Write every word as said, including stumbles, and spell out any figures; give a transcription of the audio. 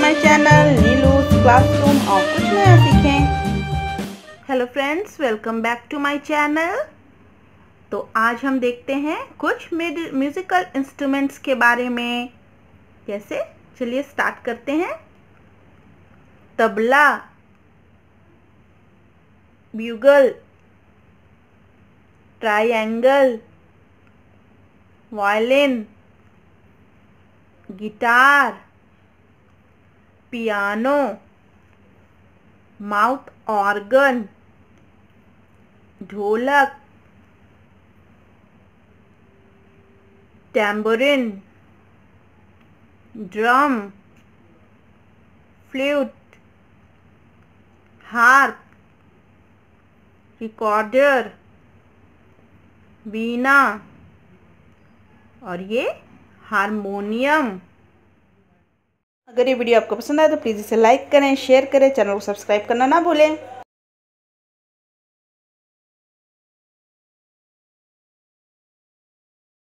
My channel नीलूस classroom और कुछ नया सीखें। Hello friends, welcome back to my channel. तो आज हम देखते हैं कुछ म्यूजिकल इंस्ट्रूमेंट्स के बारे में। कैसे, चलिए स्टार्ट करते हैं। Tabla, bugle, triangle, violin, guitar, piano, mouth organ, dholak, tambourine, drum, flute, harp, recorder, veena और ये हारमोनियम। अगर ये वीडियो आपको पसंद आए तो प्लीज़ इसे लाइक करें, शेयर करें, चैनल को सब्सक्राइब करना ना भूलें।